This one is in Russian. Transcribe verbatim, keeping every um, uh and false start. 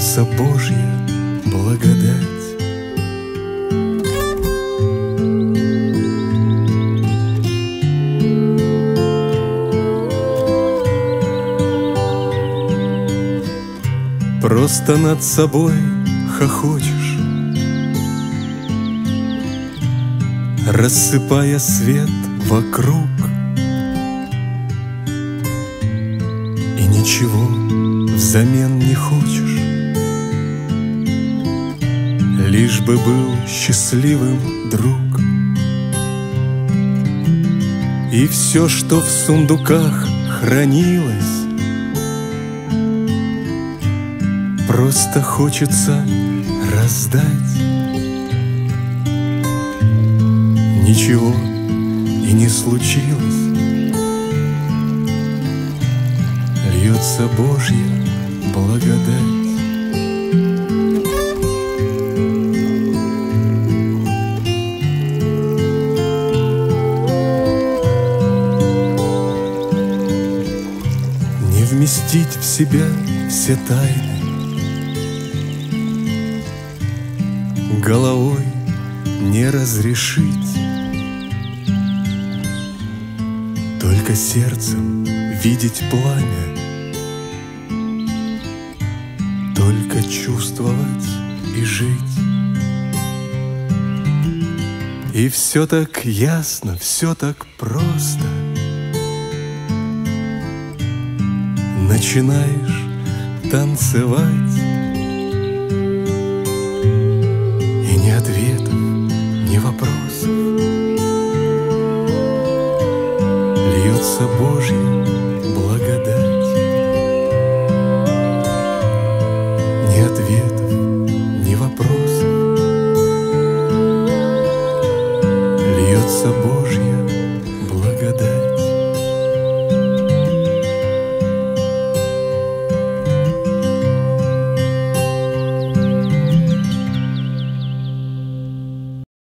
льется Божья благодать. Просто над собой хохочешь, рассыпая свет вокруг, и ничего взамен не хочешь, лишь бы был счастливым друг. И все, что в сундуках хранилось, просто хочется раздать. Ничего и не случилось, льется Божья благодать. Не вместить в себя все тайны, головой не разрешить, только сердцем видеть пламя, только чувствовать и жить. И все так ясно, все так просто. Начинаешь танцевать, и ни ответов, ни вопросов, льется Божья благодать. Ни ответов, ни вопросов, льется Божья